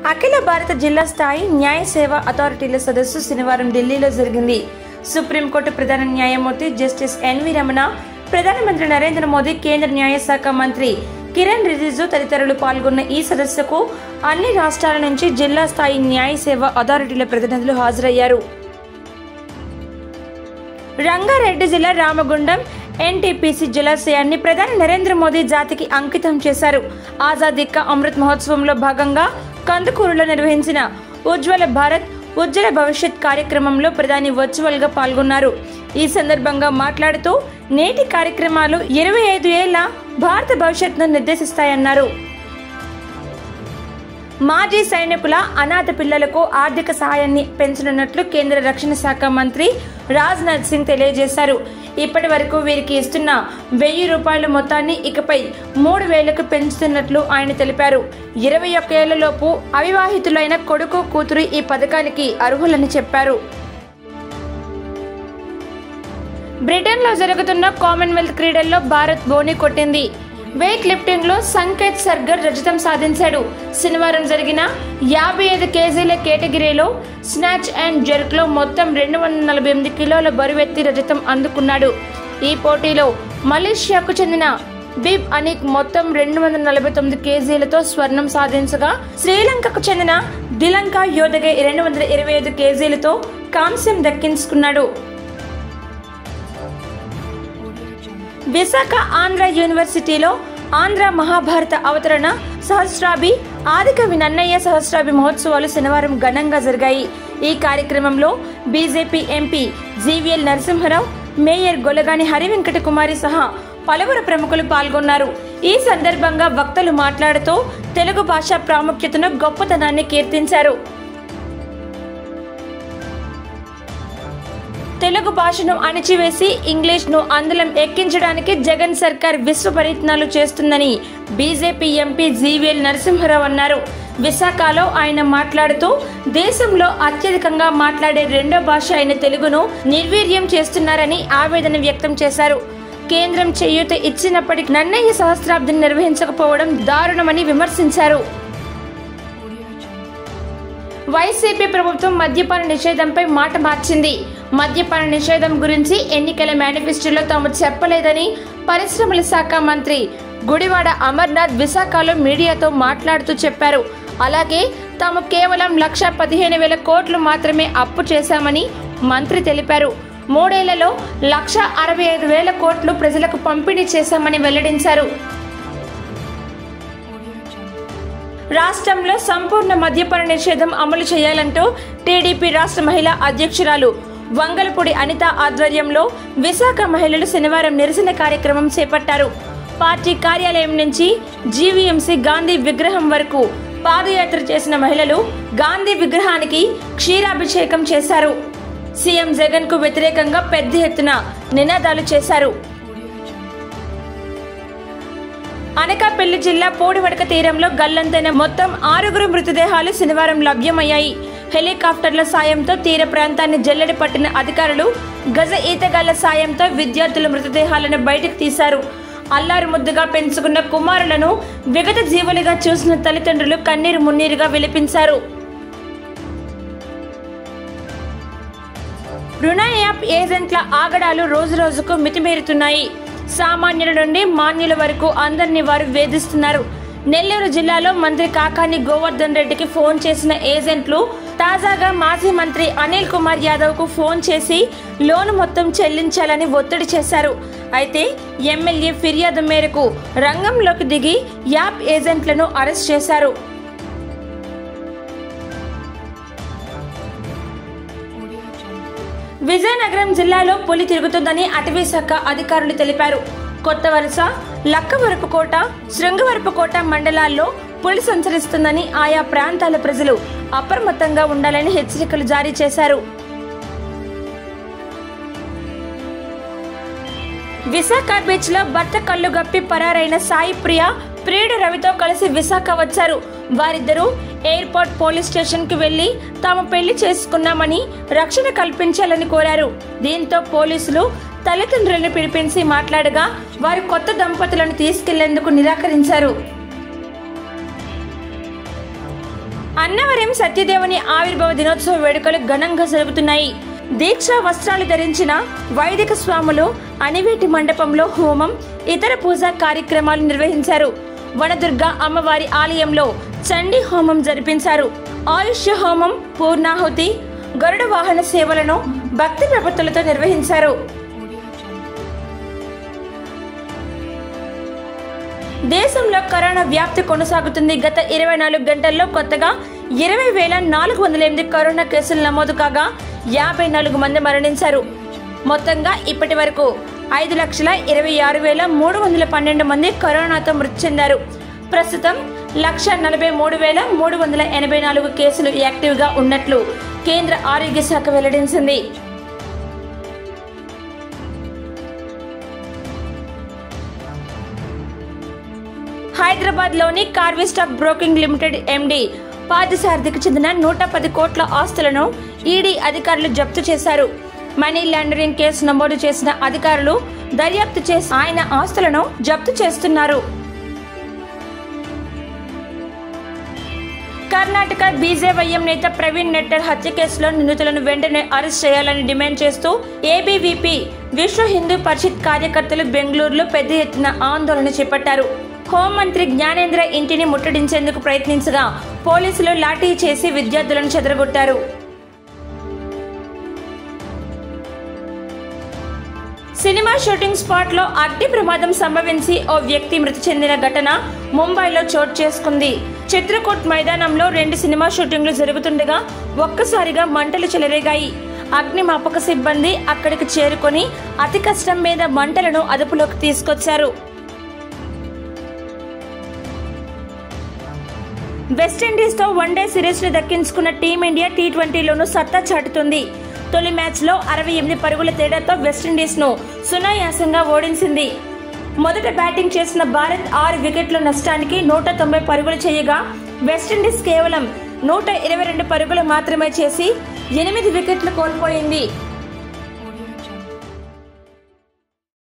అఖిల భారత జిల్లా స్థాయి న్యాయ సేవా అథారిటీల సదస్సు శనివారం ఢిల్లీలో జరిగింది. సుప్రీంకోర్టు ప్రధాన న్యాయమూర్తి జస్టిస్ ఎన్వి రమణ, ప్రధానమంత్రి నరేంద్ర మోదీ, కేంద్ర న్యాయశాఖ మంత్రి కిరణ్ రిజిజు తదితరులు పాల్గొన్న ఈ సదస్సుకు అన్ని రాష్ట్రాల నుంచి జిల్లా స్థాయి న్యాయ సేవా అథారిటీల ప్రతినిధులు హాజరయ్యారు. రంగారెడ్డి జిల్లా రామగుండం ఎన్టీపీసీ జలాశయాన్ని ప్రధాని నరేంద్ర మోదీ జాతికి అంకితం చేశారు. ఆజాదీ కా అమృత్ మహోత్సవంలో భాగంగా కందుకూరులో నిర్వహించిన ఉజ్వల భారత్ ఉజ్వల భవిష్యత్ కార్యక్రమంలో ప్రధాని వర్చువల్ గా పాల్గొన్నారు. ఈ సందర్భంగా మాట్లాడుతూ నేటి కార్యక్రమాలు 25 ఏళ్ల భారత భవిష్యత్తును నిర్దేశిస్తాయన్నారు. మాజీ సైనికుల అనాథ పిల్లలకు ఆర్థిక సహాయాన్ని పెంచనున్నట్లు కేంద్ర రక్షణ శాఖ మంత్రి రాజ్నాథ్ సింగ్ తెలియజేశారు. ఇప్పటి వరకు వీరికి ఇస్తున్న 1000 రూపాయల మొత్తాన్ని ఇకపై 3000కు పెంచుతున్నట్లు ఆయన తెలిపారు. 21 ఏళ్లలోపు అవివాహితులైన కొడుకు, కూతురు ఈ పథకానికి అర్హులని చెప్పారు. బ్రిటన్లో జరుగుతున్న కామన్వెల్త్ క్రీడల్లో భారత్ బోని కొట్టింది. వెయిట్ లిఫ్టింగ్ లో సంకేత్ సర్గర్ రజతం సాధించాడు. శనివారం జరిగిన 55 కేజీల కేటగిరీలో స్నాచ్ అండ్ జర్క్ లో మొత్తం 248 కిలోల బరువెత్తి రజతం అందుకున్నాడు. ఈ పోటీలో మలేషియాకు చెందిన బిబ్ అనిక్ మొత్తం 249 కేజీలతో స్వర్ణం సాధించగా, శ్రీలంకకు చెందిన దిలంక యోధగే 225 కేజీలతో కాంస్యం దక్కించుకున్నాడు. విశాఖ ఆంధ్ర యూనివర్సిటీలో ఆంధ్ర మహాభారత అవతరణ సహస్రాభి ఆదికవి నన్నయ్య సహస్రాభి మహోత్సవాలు శనివారం ఘనంగా జరిగాయి. ఈ కార్యక్రమంలో BJP MP GVL Narasimharao, mayor Golagani Harivenkata Kumari సహా పలువురు ప్రముఖులు పాల్గొన్నారు. ఈ సందర్భంగా వక్తలు మాట్లాడుతూ తెలుగు భాష ప్రాముఖ్యతను, గొప్పతనాన్ని కీర్తించారు. తెలుగు భాషను అణిచివేసి ఇంగ్లీష్ ను అందలం ఎక్కించడానికి జగన్ సర్కార్ విశ్వ ప్రయత్నాలు చేస్తుందని బీజేపీ ఎంపీ జీవీఎల్ నరసింహరావు అన్నారు. విశాఖలో ఆయన మాట్లాడుతూ దేశంలో అత్యధికంగా మాట్లాడే రెండో భాష అయిన తెలుగును నిర్వీర్యం చేస్తున్నారని ఆవేదన వ్యక్తం చేశారు. కేంద్రం చేయూత ఇచ్చినప్పటికీ నన్నయ్య సహస్రాబ్దిని నిర్వహించకపోవడం దారుణమని విమర్శించారు. వైసీపీ ప్రభుత్వం మద్యపాన నిషేధంపై మాట మార్చింది. మద్యపాన నిషేధం గురించి ఎన్నికల మేనిఫెస్టోలో తాము చెప్పలేదని పరిశ్రమల శాఖ మంత్రి గుడివాడ అమర్నాథ్ విశాఖలో మీడియాతో మాట్లాడుతూ చెప్పారు. అలాగే తాము కేవలం 1,15,000 కోట్లు మాత్రమే అప్పు చేశామని మంత్రి తెలిపారు. 3 ఏళ్లలో 1,65,000 కోట్లు ప్రజలకు పంపిణీ చేశామని వెల్లడించారు. రాష్ట్రంలో సంపూర్ణ మద్యపాన నిషేధం అమలు చేయాలంటూ టీడీపీ రాష్ట్ర మహిళా అధ్యక్షురాలు వంగలపూడి అనిత ఆధ్వర్యంలో విశాఖ మహిళలు శనివారం నిరసన కార్యక్రమం చేపట్టారు. పార్టీ కార్యాలయం నుంచి జీవీఎంసీ గాంధీ విగ్రహం వరకు పాదయాత్ర చేసిన మహిళలు గాంధీ విగ్రహానికి క్షీరాభిషేకం చేశారు. సీఎం జగన్ కు వ్యతిరేకంగా పెద్ద ఎత్తున నినాదాలు చేశారు. అనకాపల్లి జిల్లా పోడివడక తీరంలో గల్లంతైన మొత్తం 6 మృతదేహాలు శనివారం లభ్యమయ్యాయి. హెలికాప్టర్ల సాయంతో తీర ప్రాంతాన్ని జల్లెడ పట్టిన అధికారులు గజ ఈతగాళ్ల సాయంతో విద్యార్థుల మృతదేహాలను బయటకు తీశారు. అల్లారు ముద్దుగా పెంచుకున్న కుమారులను విగత జీవులుగా చూసిన తల్లిదండ్రులు కన్నీరు మున్నీరుగా విలపించారు. రుణ యాప్ ఏజెంట్ల ఆగడాలు రోజురోజుకు మితిమీరుతున్నాయి. సామాన్యుల నుండి మాన్యుల వరకు అందరినీ వారు వేధిస్తున్నారు. నెల్లూరు జిల్లాలో మంత్రి కాకాని గోవర్ధన్ రెడ్డికి ఫోన్ చేసిన ఏజెంట్లు తాజాగా మాజీ మంత్రి అనిల్ కుమార్ యాదవ్ కు ఫోన్ చేసి లోను మొత్తం చెల్లించాలని ఒత్తిడి చేశారు. అయితే ఎమ్మెల్యే ఫిర్యాదు మేరకు రంగంలోకి దిగి యాప్ ఏజెంట్లను అరెస్ట్ చేశారు. విజయనగరం జిల్లాలో పులి తిరుగుతుందని అటవీ శాఖ అధికారులు తెలిపారు. కొత్త వలస, లక్కవరపుకోట, శృంగవరపుకోట మండలాల్లో పులి సంచరిస్తుందని ఆయా ప్రాంతాల ప్రజలు అప్రమత్తంగా ఉండాలని హెచ్చరికలు జారీ చేశారు. విశాఖ బీచ్ లో భర్త కళ్ళు గప్పి పరారైన సాయి ప్రియ ప్రియుడు రవితో కలిసి విశాఖ వచ్చారు. వారిద్దరూ ఎయిర్పోర్ట్ పోలీస్ స్టేషన్ కు వెళ్లి తాము పెళ్లి చేసుకున్నామని రక్షణ కల్పించాలని కోరారు. దీంతో పోలీసులు తల్లిదండ్రులను పిలిపించి మాట్లాడగా వారు కొత్త దంపతులను తీసుకెళ్లేందుకు నిరాకరించారు. అన్నవరం సత్యదేవుని ఆవిర్భావ దినోత్సవ వేడుకలు ఘనంగా జరుగుతున్నాయి. దీక్షా వస్త్రాలు ధరించిన వైదిక స్వాములు అనివేటి మండపంలో హోమం, ఇతర పూజా కార్యక్రమాలు నిర్వహించారు. వనదుర్గ అమ్మవారి ఆలయంలో చండీ హోమం జరిపించారు. ఆయుష్య హోమం, పూర్ణాహుతి, గరుడ వాహన సేవలను భక్తి ప్రపత్తులతో నిర్వహించారు. దేశంలో కరోనా వ్యాప్తి కొనసాగుతుంది. గత 24 గంటల్లో కొత్తగా 20,408 కరోనా కేసులు నమోదు కాగా 54 మంది మరణించారు. మొత్తంగా ఇప్పటి వరకు 5,26,312 మంది కరోనాతో మృతి చెందారు. ప్రస్తుతం 1,43,384 కేసులు యాక్టివ్గా ఉన్నట్లు కేంద్ర ఆరోగ్య శాఖ వెల్లడించింది. హైదరాబాద్ లోని Karvy stock broking limited MD పార్థసారథికి చెందిన 110 కోట్ల ఆస్తులను ఈడీ అధికారులు జప్తు చేశారు. మనీ లాండరింగ్ కేసు నమోదు చేసిన అధికారులు దర్యాప్తు చేసి ఆయన ఆస్తులను జప్తు చేస్తున్నారు. కర్ణాటక బీజేవైఎం నేత ప్రవీణ్ నెట్టర్ హత్య కేసులో నిందితులను వెంటనే అరెస్ట్ చేయాలని డిమాండ్ చేస్తూ ఏబీవీపీ విశ్వ హిందూ పరిషత్ కార్యకర్తలు బెంగళూరులో పెద్ద ఎత్తున ఆందోళన చేపట్టారు. హోంమంత్రి జ్ఞానేంద్ర ఇంటిని ముట్టడించేందుకు ప్రయత్నించగా పోలీసులు లాఠీ చేసి విద్యార్థులను చెదరగొట్టారు. సినిమా షూటింగ్ స్పాట్ లో అగ్ని ప్రమాదం సంభవించి ఓ వ్యక్తి మృతి చెందిన ఘటన ముంబైలో చోటు చేసుకుంది. చిత్రకూట్ మైదానంలో 2 సినిమా షూటింగ్లు జరుగుతుండగా ఒక్కసారిగా మంటలు చెలరేగాయి. అగ్నిమాపక సిబ్బంది అక్కడికి చేరుకొని అతి కష్టం మీద మంటలను అదుపులోకి తీసుకొచ్చారు. వెస్టిండీస్ తో వన్డే సిరీస్ ను దక్కించుకున్న టీమిండియా టీ20లోనూ సత్తా చాటుతుంది. తొలి మ్యాచ్ లో 68 పరుగుల తేడాతో వెస్టిండీస్ ను సునాయాసంగా ఓడించింది. మొదట బ్యాటింగ్ చేసిన భారత్ 6 వికెట్ల నష్టానికి 190 పరుగులు చేయగా వెస్టిండీస్ కేవలం 122 పరుగులు మాత్రమే చేసి 8 వికెట్లు కోల్పోయింది.